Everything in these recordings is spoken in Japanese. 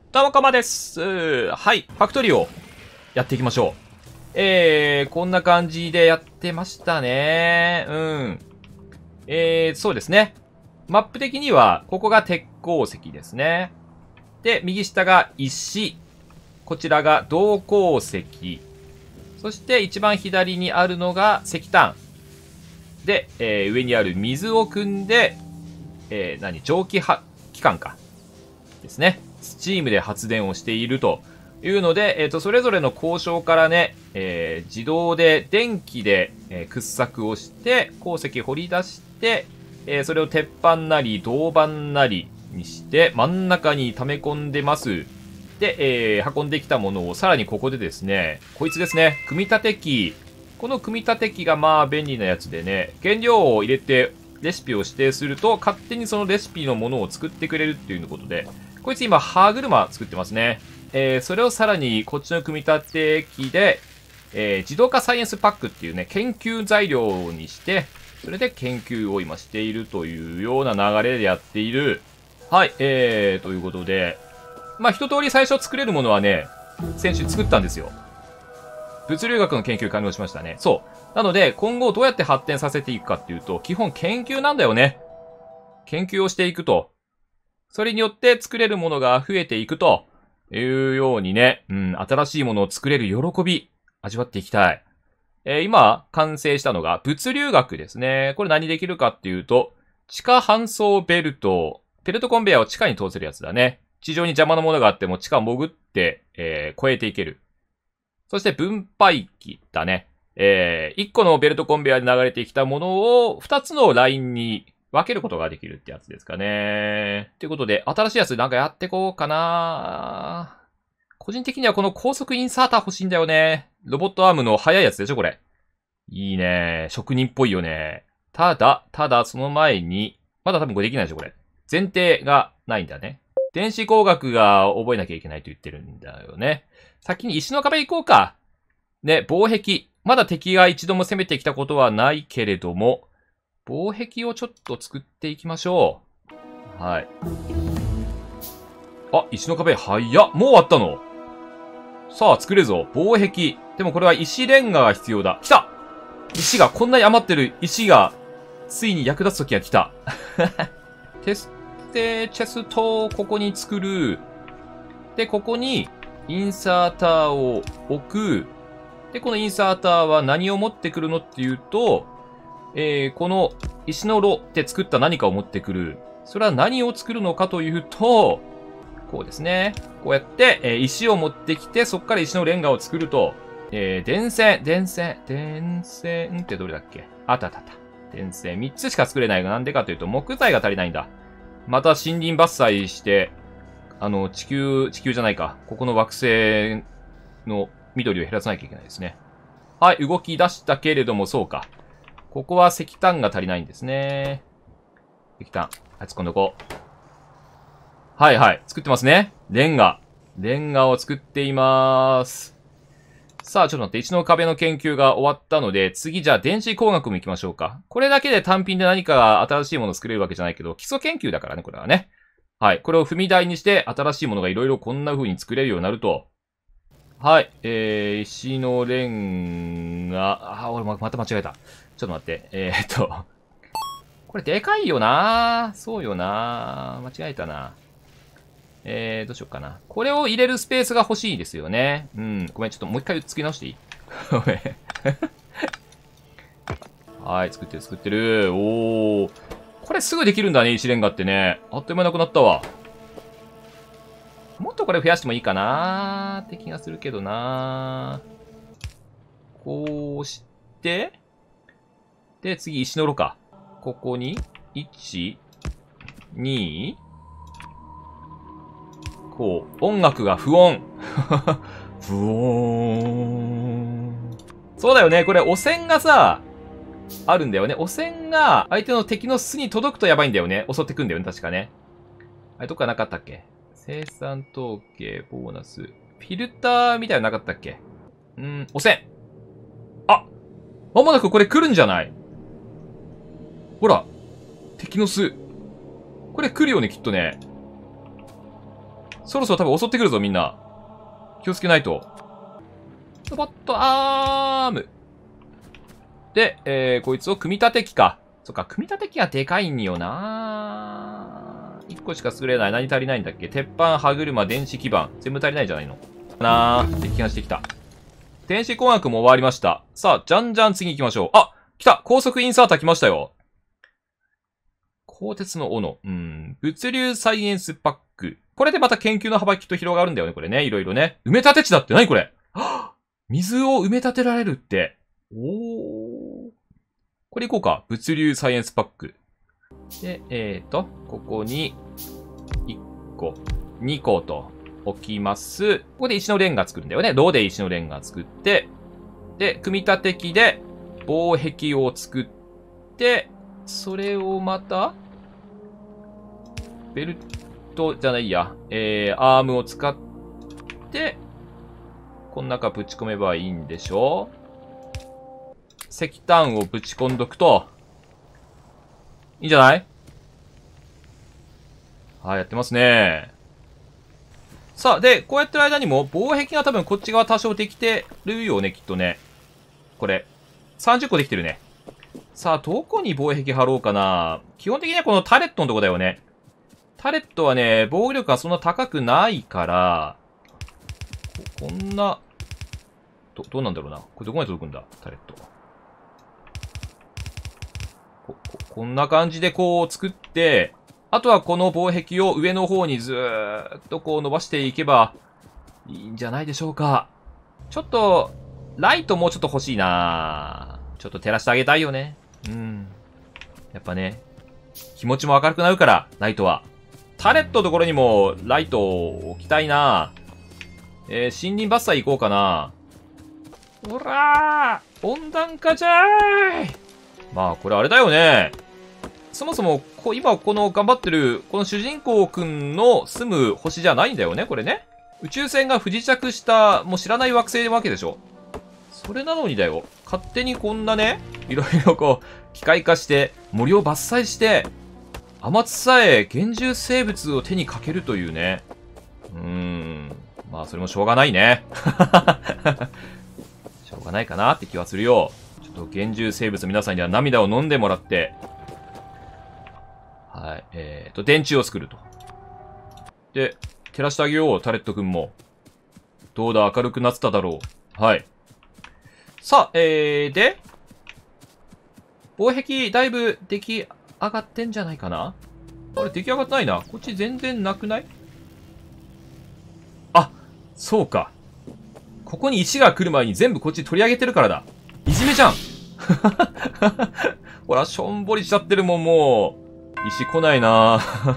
どうもかまです。はい、ファクトリーをやっていきましょう。こんな感じでやってましたね。そうですね。マップ的には、ここが鉄鉱石ですね。で、右下が石。こちらが銅鉱石。そして一番左にあるのが石炭。で、上にある水を汲んで、蒸気機関か。ですね。スチームで発電をしているというので、それぞれの交渉からね、自動で電気で、掘削をして、鉱石掘り出して、それを鉄板なり銅板なりにして真ん中に溜め込んでます。で、運んできたものをさらにここでですね、こいつですね、組み立て機。この組み立て機がまあ便利なやつでね、原料を入れてレシピを指定すると勝手にそのレシピのものを作ってくれるっていうことで、こいつ今歯車作ってますね。それをさらにこっちの組み立て機で、自動化サイエンスパックっていうね、研究材料にして、それで研究を今しているというような流れでやっている。はい、ということで、まあ一通り最初作れるものはね、先週作ったんですよ。物流学の研究完了しましたね。そう。なので、今後どうやって発展させていくかっていうと、基本研究なんだよね。研究をしていくと。それによって作れるものが増えていくというようにね、新しいものを作れる喜び、味わっていきたい。今、完成したのが物流学ですね。これ何できるかっていうと、地下搬送ベルト、ペルトコンベヤーを地下に通せるやつだね。地上に邪魔なものがあっても地下潜って、越えていける。そして分配機だね。1個のベルトコンベヤーで流れてきたものを2つのラインに分けることができるってやつですかね。ということで、新しいやつなんかやってこうかな。個人的にはこの高速インサーター欲しいんだよね。ロボットアームの速いやつでしょ、これ。いいね。職人っぽいよね。ただ、その前に、まだ多分これできないでしょ、これ。前提がないんだね。電子工学が覚えなきゃいけないと言ってるんだよね。先に石の壁行こうか。ね、防壁。まだ敵が一度も攻めてきたことはないけれども、防壁をちょっと作っていきましょう。はい。あ、石の壁早っ。もう終わったの？さあ、作れるぞ。防壁。でもこれは石レンガが必要だ。来た！石が、こんなに余ってる石が、ついに役立つ時が来た。チェストをここに作る。で、ここに、インサーターを置く。で、このインサーターは何を持ってくるのっていうと、この石の炉って作った何かを持ってくる。それは何を作るのかというと、こうですね。こうやって、石を持ってきて、そこから石のレンガを作ると、電線ってどれだっけ？あった。電線3つしか作れないがなんでかというと、木材が足りないんだ。また森林伐採して、地球じゃないか。ここの惑星の緑を減らさなきゃいけないですね。はい、動き出したけれども、そうか。ここは石炭が足りないんですね。石炭。はい、突っ込んどこう。はい。作ってますね。レンガを作っています。さあ、ちょっと待って。石の壁の研究が終わったので、次じゃあ電子工学も行きましょうか。これだけで単品で何か新しいものを作れるわけじゃないけど、基礎研究だからね、これはね。はい。これを踏み台にして、新しいものがいろいろこんな風に作れるようになると。はい。石のレンガ、俺また間違えた。ちょっと待って。これでかいよな。そうよな。間違えたな。どうしようかな。これを入れるスペースが欲しいですよね。ごめん、ちょっともう一回作り直していい？ごめん。はい、作ってる。おー。これすぐできるんだね、石レンガってね。あっという間なくなったわ。もっとこれ増やしてもいいかなーって気がするけどなー。こうして、で、次、石の炉か。ここに、1、2、こう、音楽が不音。不音。そうだよね。これ、汚染がさ、あるんだよね。汚染が相手の敵の巣に届くとやばいんだよね。襲ってくんだよね、確かね。あれ、どっかなかったっけ？生産統計、ボーナス。フィルターみたいなのなかったっけ？汚染。あ！まもなくこれ来るんじゃない？ほら。敵の巣。これ来るよね、きっとね。 そろそろ多分襲ってくるぞ、みんな。気をつけないと。ロボットアーム。で、こいつを組み立て機か。そっか、組み立て機がでかいんよな。1個しか作れない。何足りないんだっけ？鉄板、歯車、電子基板。全部足りないんじゃないのなー。敵がしてきた。電子工学も終わりました。さあ、じゃんじゃん次行きましょう。あ、来た！高速インサーター来ましたよ。鋼鉄の斧。物流サイエンスパック。これでまた研究の幅きっと広がるんだよね、これね。いろいろね。埋め立て地だって何これ？水を埋め立てられるって。これいこうか。物流サイエンスパック。で、ここに、1個、2個と置きます。ここで石のレンガ作るんだよね。炉で石のレンガ作って、で、組み立て機で防壁を作って、それをまた、ベルトじゃないや、アームを使って、この中ぶち込めばいいんでしょ？石炭をぶち込んどくと、いいんじゃない？はい、やってますね。さあ、で、こうやってる間にも、防壁が多分こっち側多少できてるよね、きっとね。これ。30個できてるね。さあ、どこに防壁張ろうかな。基本的にはこのタレットのとこだよね。タレットはね、防御力がそんな高くないから、こんな、どうなんだろうな。これどこまで届くんだタレット。こんな感じでこう作って、あとはこの防壁を上の方にずーっとこう伸ばしていけばいいんじゃないでしょうか。ちょっと、ライトもうちょっと欲しいな。ちょっと照らしてあげたいよね。やっぱね、気持ちも明るくなるから、ライトは。タレットのところにもライトを置きたいな。森林伐採行こうかな。ほらー！温暖化じゃーい！まあ、これあれだよね。そもそも、今この頑張ってる、この主人公くんの住む星じゃないんだよね、これね。宇宙船が不時着した、もう知らない惑星なわけでしょ。それなのにだよ。勝手にこんなね、いろいろこう、機械化して、森を伐採して、天津さえ厳重生物を手にかけるというね。まあ、それもしょうがないね。しょうがないかなって気はするよ。ちょっと厳重生物皆さんには涙を飲んでもらって、はい。電柱を作ると。で、照らしてあげよう、タレットくんも。どうだ、明るくなってただろう。はい。さあ、で、防壁だいぶ出来上がってんじゃないかな？あれ、出来上がってないな。こっち全然なくない？あ、そうか。ここに石が来る前に全部こっち取り上げてるからだ。いじめじゃんほら、しょんぼりしちゃってるもん、もう。石来ないな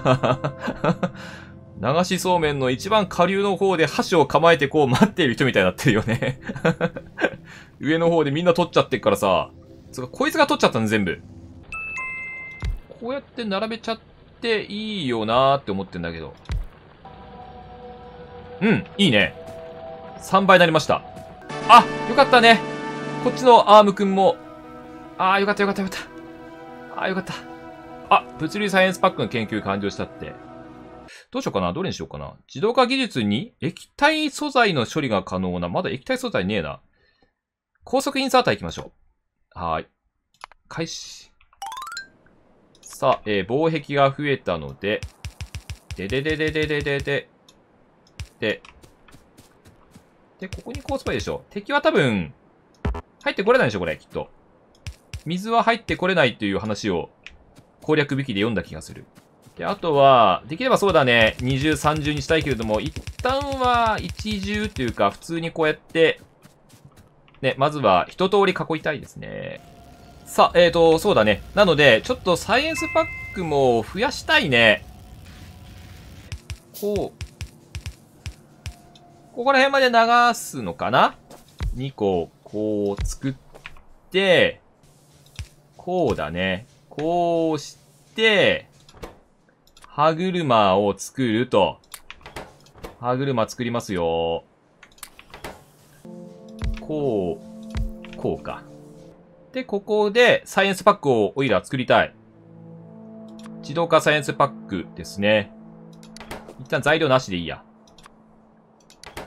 流しそうめんの一番下流の方で箸を構えてこう待っている人みたいになってるよね上の方でみんな取っちゃってっからさ。つか、こいつが取っちゃったん全部。こうやって並べちゃっていいよなーって思ってんだけど。いいね。3倍になりました。あ、よかったね。こっちのアームくんも。よかったよかったよかった。よかった。物理サイエンスパックの研究完了したって。どうしようかな？どれにしようかな？自動化技術に液体素材の処理が可能な。まだ液体素材ねえな。高速インサーター行きましょう。はーい。開始。さあ、防壁が増えたので、で、ここにこうすばいいでしょ。敵は多分、入ってこれないでしょ、これ、きっと。水は入ってこれないっていう話を、攻略引きで読んだ気がする。で、あとは、できればそうだね、二重三重にしたいけれども、一旦は一重っていうか、普通にこうやって、ね、まずは一通り囲いたいですね。さあ、そうだね。なので、ちょっとサイエンスパックも増やしたいね。ここら辺まで流すのかな？ 2 個、こう作って、こうだね。こうして、歯車を作ると。歯車作りますよ。こうか。で、ここでサイエンスパックをオイラ作りたい。自動化サイエンスパックですね。一旦材料なしでいいや。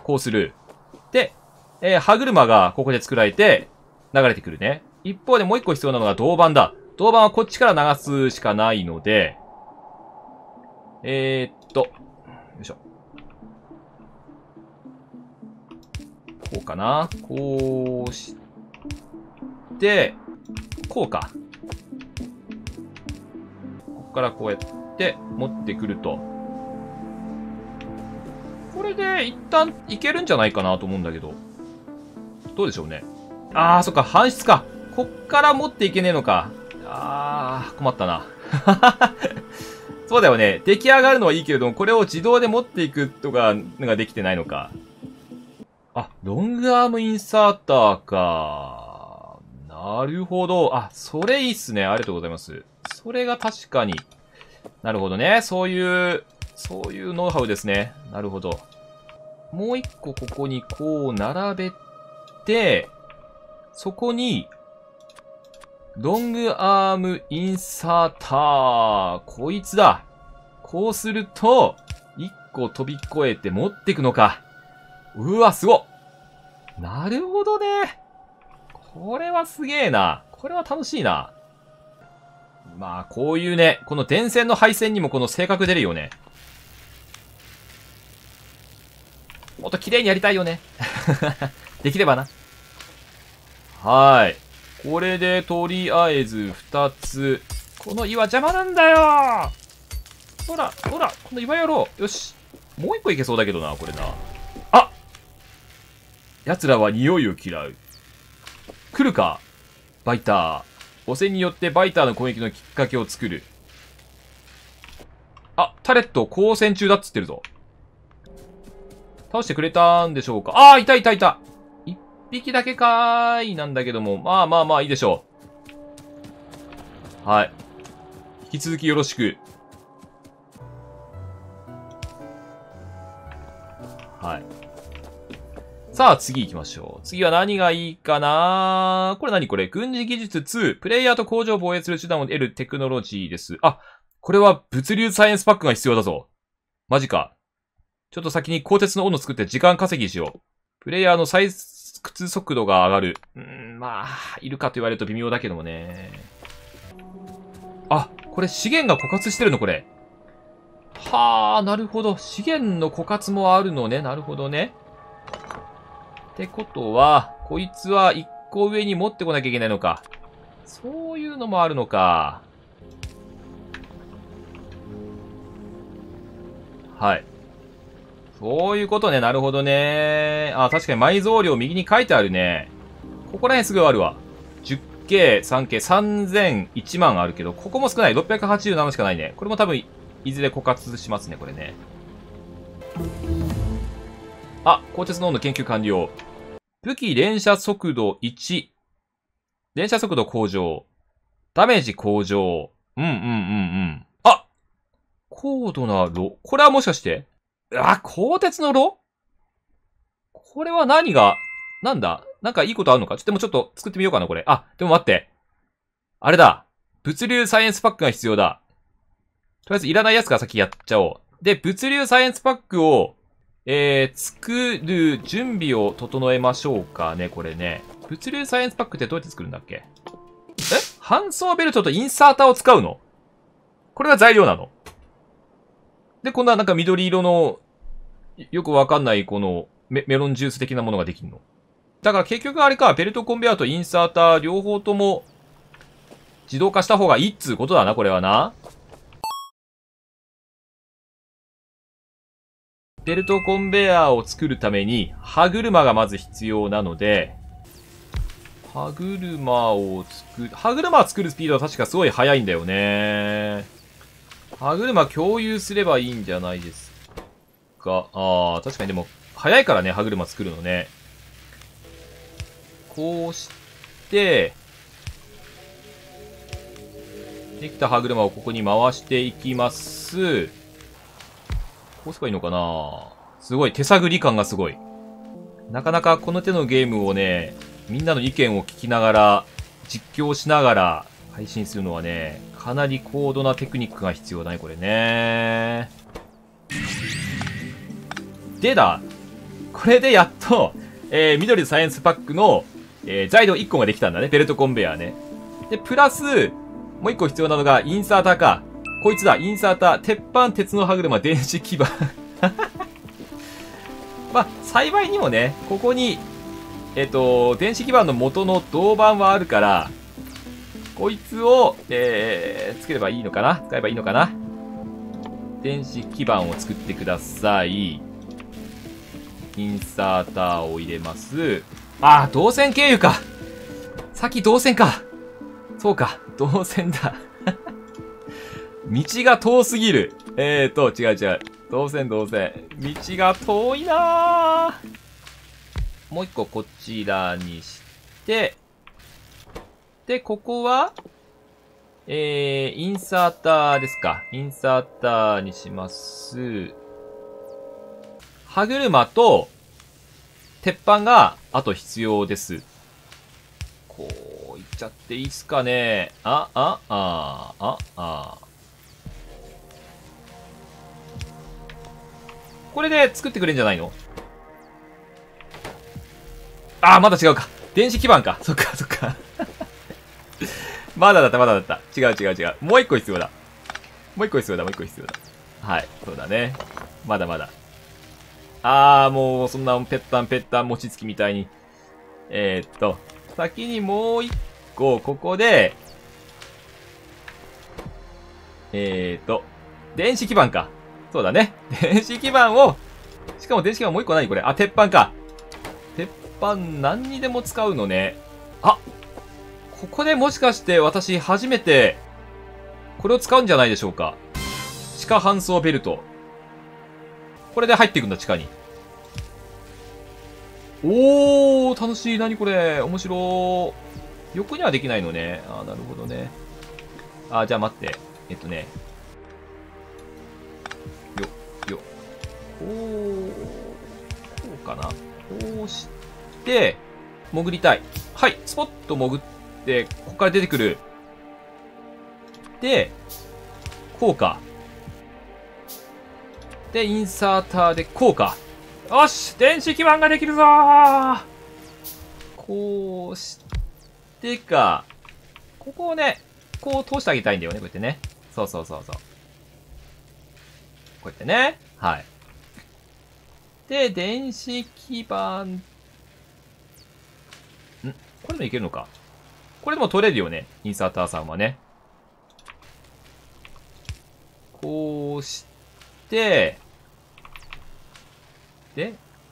こうする。で、歯車がここで作られて、流れてくるね。一方でもう一個必要なのが銅板だ。銅板はこっちから流すしかないので、よいしょ。こうかな。こうして、こうか。ここからこうやって持ってくると。これで一旦いけるんじゃないかなと思うんだけど。どうでしょうね。あー、そっか、搬出か。こっから持っていけねえのか。困ったな。そうだよね。出来上がるのはいいけれども、これを自動で持っていくとか、のができてないのか。あ、ロングアームインサーターか。なるほど。あ、それいいっすね。ありがとうございます。それが確かに。なるほどね。そういうノウハウですね。なるほど。もう一個ここにこう並べて、そこに、ロングアームインサーター。こいつだ。こうすると、一個飛び越えて持っていくのか。うわ、すごっ。なるほどね。これはすげえな。これは楽しいな。まあ、こういうね、この電線の配線にもこの性格出るよね。もっと綺麗にやりたいよね。できればな。はい。これで、とりあえず、二つ。この岩邪魔なんだよ。ほら、この岩やろう。よし。もう一個いけそうだけどな、これな。あ、奴らは匂いを嫌う。来るか、バイター。汚染によってバイターの攻撃のきっかけを作る。あ、タレット光線中だっつってるぞ。倒してくれたんでしょうか。あー、いた。一匹だけかーいなんだけども。まあいいでしょう。はい。引き続きよろしく。はい。さあ、次行きましょう。次は何がいいかな。これ何これ、軍事技術2。プレイヤーと工場を防衛する手段を得るテクノロジーです。あ、これは物流サイエンスパックが必要だぞ。マジか。ちょっと先に鋼鉄の斧作って時間稼ぎしよう。プレイヤーの採掘速度が上がる。まあ、いるかと言われると微妙だけどもね。あ、これ資源が枯渇してるのこれ。はあ、なるほど。資源の枯渇もあるのね。なるほどね。ってことは、こいつは一個上に持ってこなきゃいけないのか。そういうのもあるのか。はい。そういうことね。なるほどね。あ、確かに埋蔵量右に書いてあるね。ここら辺すぐあるわ。10K、3K、3000、1万あるけど、ここも少ない。687しかないね。これも多分、いずれ枯渇しますね、これね。あ、鋼鉄の温度研究完了。武器連射速度1。連射速度向上。ダメージ向上。あ、高度な炉。これはもしかして、鋼鉄の炉？これは何が、なんだなんかいいことあるのか？でもちょっと作ってみようかな、これ。あ、でも待って。あれだ。物流サイエンスパックが必要だ。とりあえずいらないやつから先やっちゃおう。で、物流サイエンスパックを、作る準備を整えましょうかね、これね。物流サイエンスパックってどうやって作るんだっけ？搬送ベルトとインサーターを使うの？これが材料なの？で、こんななんか緑色の、よくわかんないこのメロンジュース的なものができるの？だから結局あれか、ベルトコンベヤーとインサーター両方とも自動化した方がいいっつうことだな、これはな。ベルトコンベヤーを作るために歯車がまず必要なので、歯車を作るスピードは確かすごい速いんだよね。歯車共有すればいいんじゃないですか。確かにでも、速いからね、歯車作るのね。こうして、できた歯車をここに回していきます。こうすればいいのかな？すごい、手探り感がすごい。なかなかこの手のゲームをね、みんなの意見を聞きながら、実況しながら配信するのはね、かなり高度なテクニックが必要だね、これね。でだ、 これでやっと、緑サイエンスパックの、材料1個ができたんだね。ベルトコンベヤーね。で、プラス、もう1個必要なのが、インサーターか。こいつだ、インサーター。鉄板、鉄の歯車、電子基板。まあ、幸いにもね、ここに、電子基板の元の銅板はあるから、こいつを、つければいいのかな？使えばいいのかな？電子基板を作ってください。インサーターを入れます。ああ、導線経由か。さっき導線か。そうか、導線だ。道が遠すぎる。違う。導線。道が遠いなぁ。もう一個こちらにして、で、ここは、インサーターですか。インサーターにします。歯車と、鉄板が、あと必要です。こう、いっちゃっていいっすかね。これで作ってくれんじゃないの？まだ違うか。電子基板か。そっか。まだだった。違う。もう一個必要だ。はい、そうだね。まだ。もう、そんな、ぺったん、餅つきみたいに。先にもう一個、ここで、電子基板か。そうだね。電子基板を、しかも電子基板もう一個何これ？鉄板か。鉄板何にでも使うのね。ここでもしかして私初めて、これを使うんじゃないでしょうか。地下搬送ベルト。これで入っていくんだ、地下に。おー、楽しい。何これ。面白い。横にはできないのね。なるほどね。じゃあ待って。こうかな。こうして、潜りたい。はい、スポッと潜って、ここから出てくる。で、こうか。で、インサーターでこうか。よし！電子基板ができるぞー！こうしてか。ここをね、こう通してあげたいんだよね、こうやってね。そう。こうやってね。はい。で、電子基板。これもいけるのか。これでも取れるよね。インサーターさんはね。こうして、で、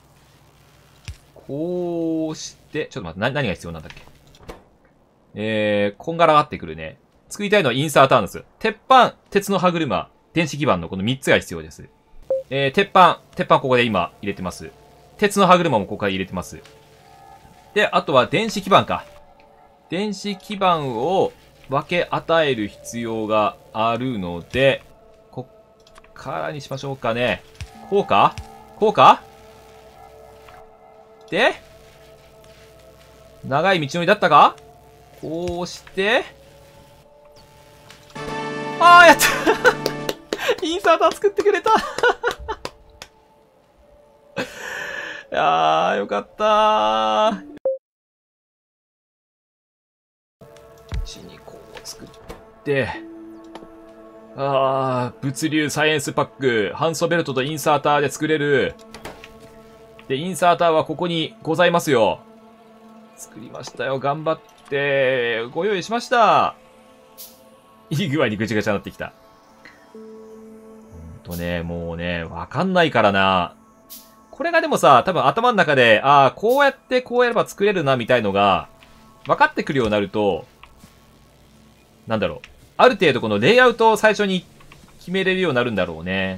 こうして、ちょっと待って、何が必要なんだっけ。こんがらがってくるね。作りたいのはインサーターなんです。鉄板、鉄の歯車、電子基板のこの3つが必要です。鉄板ここで今入れてます。鉄の歯車もここから入れてます。で、あとは電子基板か。電子基板を分け与える必要があるので、こっからにしましょうかね。こうかで、長い道のりだったか？こうして、やったインサーター作ってくれたよかったー。にこう作って、物流サイエンスパック、ハンソベルトとインサーターで作れる。で、インサーターはここにございますよ。作りましたよ。頑張って、ご用意しました。いい具合にぐちゃぐちゃになってきた。もうね、わかんないからな。これがでもさ、多分頭の中で、こうやってこうやれば作れるな、みたいのが、分かってくるようになると、なんだろう。ある程度このレイアウトを最初に決めれるようになるんだろうね。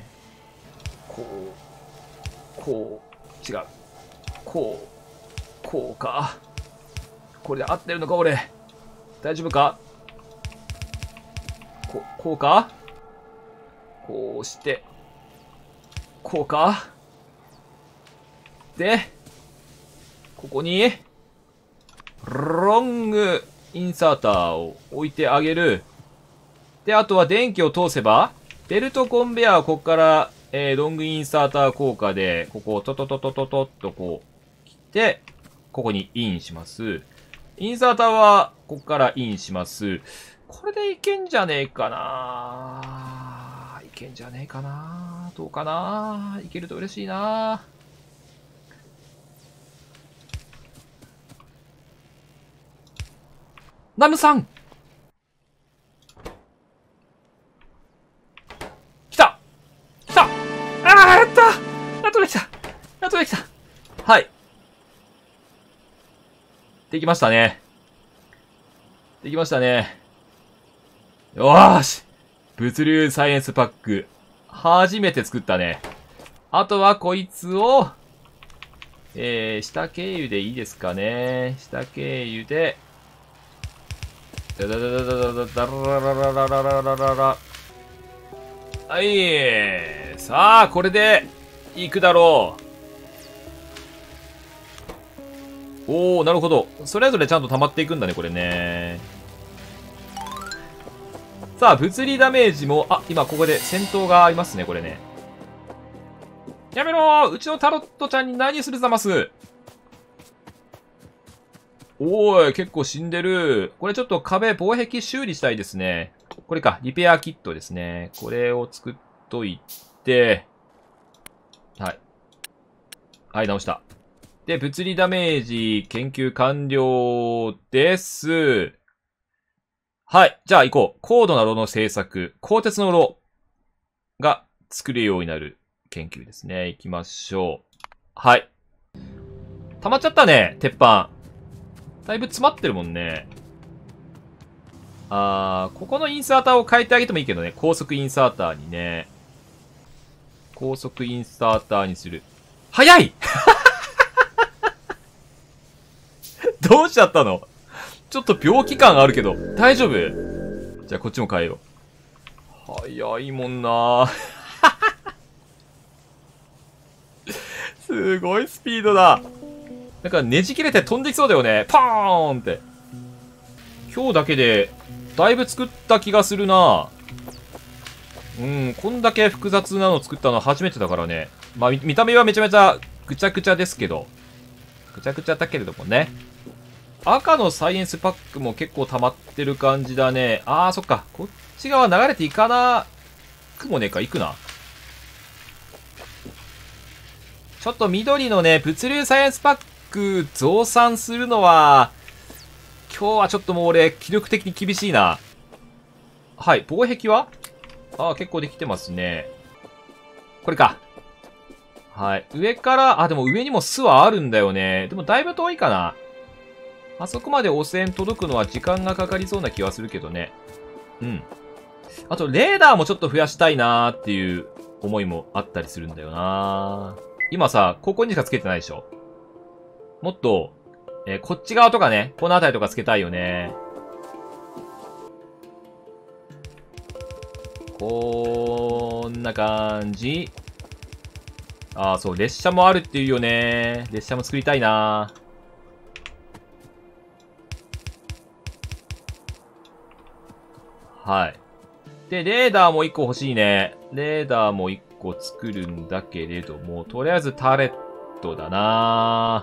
違う。こうか。これで合ってるのか、俺。大丈夫か？こうか？こうして、こうか？で、ここに、ロングインサーターを置いてあげる。で、あとは電気を通せば、ベルトコンベヤーをここからロングインサーター効果で、ここをトトトトトトッとこう、切って、ここにインします。インサーターは、ここからインします。これでいけんじゃねえかないけんじゃねえかなどうかないけると嬉しいなナムさん来た来たあーやったやっとできたやっとできたはい。できましたね。できましたね。よーし物流サイエンスパック。初めて作ったね。あとはこいつを、下経由でいいですかね。下経由で、ダダダダダダダダラララララララララ。はい。さあ、これで、行くだろう。おー、なるほど。それぞれちゃんと溜まっていくんだね、これね。さあ、物理ダメージも、あ、今ここで戦闘がありますね、これね。やめろーうちのタロットちゃんに何するざます。おーい、結構死んでる。これちょっと壁、防壁修理したいですね。これか、リペアキットですね。これを作っといて、はい。はい、直した。で、物理ダメージ研究完了です。はい。じゃあ行こう。高度な炉の製作。鋼鉄の炉が作れるようになる研究ですね。行きましょう。はい。溜まっちゃったね、鉄板。だいぶ詰まってるもんね。ここのインサーターを変えてあげてもいいけどね。高速インサーターにね。高速インサーターにする。早いどうしちゃったのちょっと病気感あるけど。大丈夫じゃあこっちも変えよう。早いもんなすごいスピードだ。なんかねじ切れて飛んできそうだよね。パーンって。今日だけで、だいぶ作った気がするなうん、こんだけ複雑なの作ったの初めてだからね。まあ、見た目はめちゃめちゃぐちゃぐちゃですけど。ぐちゃぐちゃだけれどもね。赤のサイエンスパックも結構溜まってる感じだね。そっか。こっち側流れていかなくもねえか。行くな。ちょっと緑のね、物流サイエンスパック増産するのは、今日はちょっともう俺、気力的に厳しいな。はい、防壁は結構できてますね。これか。はい。上から、でも上にも巣はあるんだよね。でもだいぶ遠いかな。あそこまで汚染届くのは時間がかかりそうな気はするけどね。うん。あと、レーダーもちょっと増やしたいなーっていう思いもあったりするんだよな今さ、ここにしかつけてないでしょ。もっと、こっち側とかね、この辺りとかつけたいよね。こんな感じ。そう、列車もあるっていうよね。列車も作りたいな。はい。で、レーダーも1個欲しいね。レーダーも1個作るんだけれども、とりあえずターレットだな。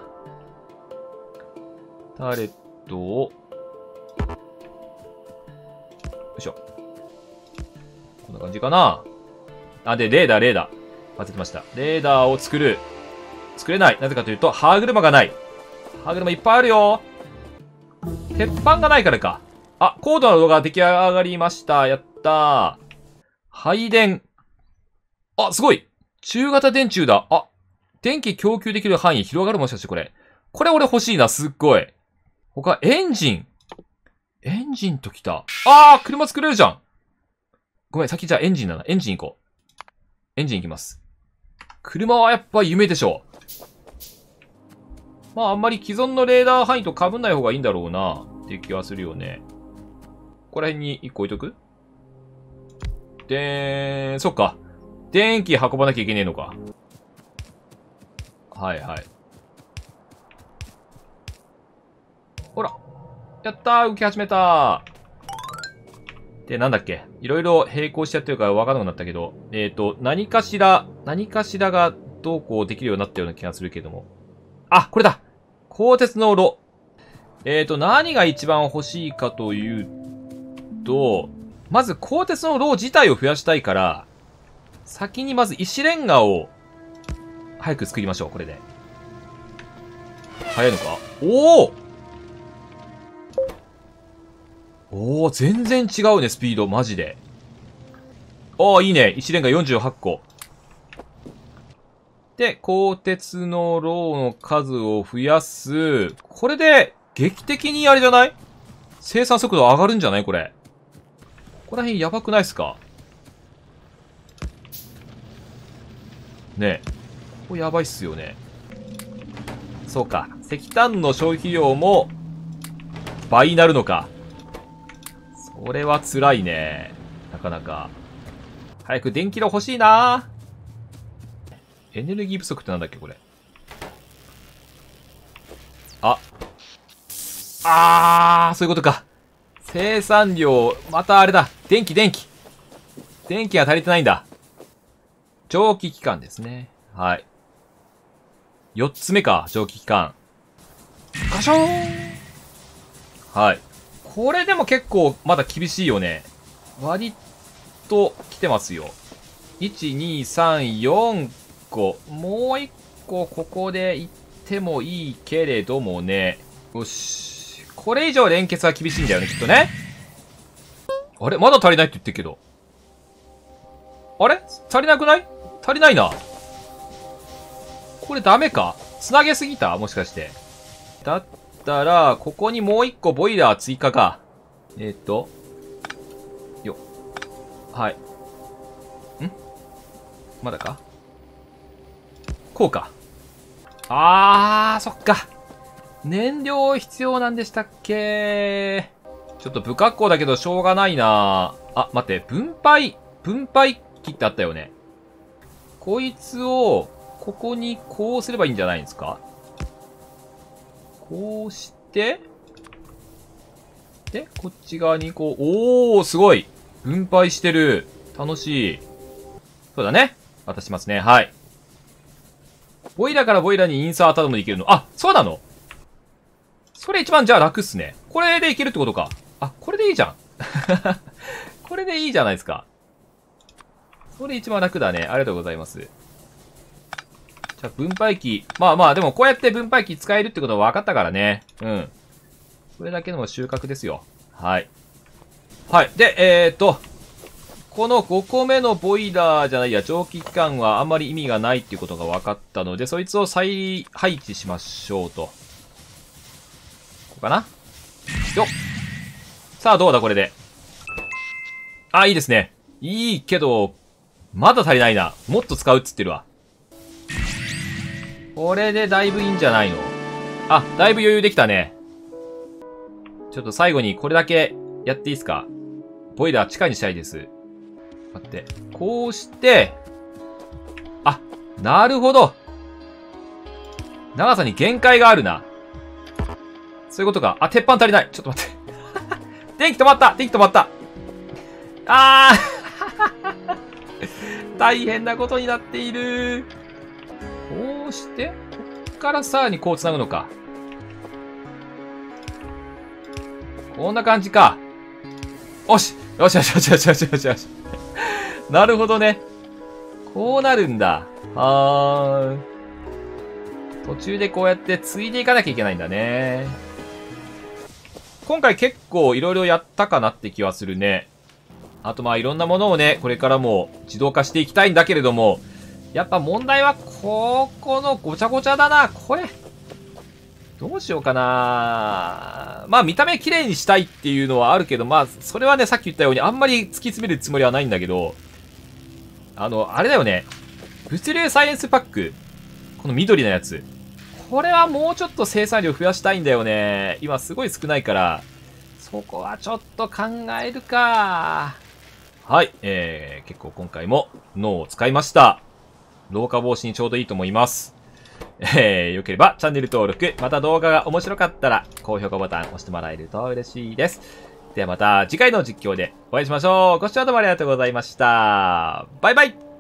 ターレットを、よいしょ。こんな感じかな。で、レーダー。忘れてました。レーダーを作る。作れない。なぜかというと、歯車がない。歯車いっぱいあるよ。鉄板がないからか。高度な炉が出来上がりました。やったー。配電。すごい中型電柱だ。電気供給できる範囲広がるもしかしてこれ。これ俺欲しいな、すっごい。他、エンジンときた。車作れるじゃん。ごめん、先じゃあエンジンだな。エンジン行こう。エンジン行きます。車はやっぱ夢でしょ。あんまり既存のレーダー範囲と被んない方がいいんだろうな。っていう気はするよね。ここら辺に1個置いとく？そっか。電気運ばなきゃいけねえのか。はいはい。ほら。やったー動き始めたで、なんだっけ。いろいろ並行しちゃってるから分からなくなったけど、何かしらがどうこうできるようになったような気がするけども。あ、これだ！鋼鉄の炉。何が一番欲しいかというと、まず鋼鉄の炉自体を増やしたいから、先にまず石レンガを早く作りましょう、これで。早いのか？おお、全然違うね、スピード、マジで。ああ、いいね。石レンガ48個。で、鋼鉄の炉の数を増やす。これで、劇的にあれじゃない？生産速度上がるんじゃないこれ。ここら辺やばくないっすか？ねえ。ここやばいっすよね。そうか。石炭の消費量も倍になるのか。それは辛いね。なかなか。早く電気炉欲しいな。エネルギー不足ってなんだっけこれ。そういうことか。生産量、またあれだ。電気が足りてないんだ。蒸気機関ですね。はい。4つ目か、蒸気機関。ガショーン！はい。これでも結構まだ厳しいよね。割と来てますよ。1、2、3、4個。もう1個ここで行ってもいいけれどもね。よし。これ以上連結は厳しいんだよね、きっとね。あれまだ足りないって言ってるけど。あれ足りなくない？足りないな。これダメか？繋げすぎた？もしかして。だったら、ここにもう一個ボイラー追加か。よ。はい。まだか？こうか。そっか。燃料必要なんでしたっけ？ちょっと不格好だけどしょうがないな。待って、分配機ってあったよね。こいつを、ここにこうすればいいんじゃないんですか？こうして、で、こっち側にこう、すごい分配してる。楽しい。そうだね。渡しますね。はい。ボイラーからボイラーにインサーターもできるの。そうなの？それ一番じゃあ楽っすね。これでいけるってことか。これでいいじゃん。これでいいじゃないですか。それ一番楽だね。ありがとうございます。じゃあ分配機。でもこうやって分配機使えるってことは分かったからね。うん。これだけでも収穫ですよ。はい。はい。で、この5個目のボイラーじゃないや、蒸気機関はあんまり意味がないっていうことが分かったので、そいつを再配置しましょうと。こうかな？よっ。さあ、どうだ、これで。いいですね。いいけど、まだ足りないな。もっと使うっつってるわ。これでだいぶいいんじゃないの？だいぶ余裕できたね。ちょっと最後にこれだけやっていいですか？ボイラー地下にしたいです。待って。こうして、なるほど。長さに限界があるな。そういうことか。鉄板足りない。ちょっと待って。電気止まった大変なことになっている。こうして、こっからさらにこう繋ぐのか。こんな感じか。よし。なるほどね。こうなるんだ。途中でこうやって継いでいかなきゃいけないんだね。今回結構いろいろやったかなって気はするね。あといろんなものをね、これからも自動化していきたいんだけれども、やっぱ問題はここのごちゃごちゃだな。これ。どうしようかな。見た目綺麗にしたいっていうのはあるけど、それはね、さっき言ったようにあんまり突き詰めるつもりはないんだけど、あれだよね。物流サイエンスパック。この緑のやつ。これはもうちょっと生産量増やしたいんだよね。今すごい少ないから。そこはちょっと考えるか。はい。結構今回も脳を使いました。老化防止にちょうどいいと思います。よければチャンネル登録、また動画が面白かったら高評価ボタン押してもらえると嬉しいです。 ではまた次回の実況でお会いしましょう。ご視聴どうもありがとうございました。バイバイ。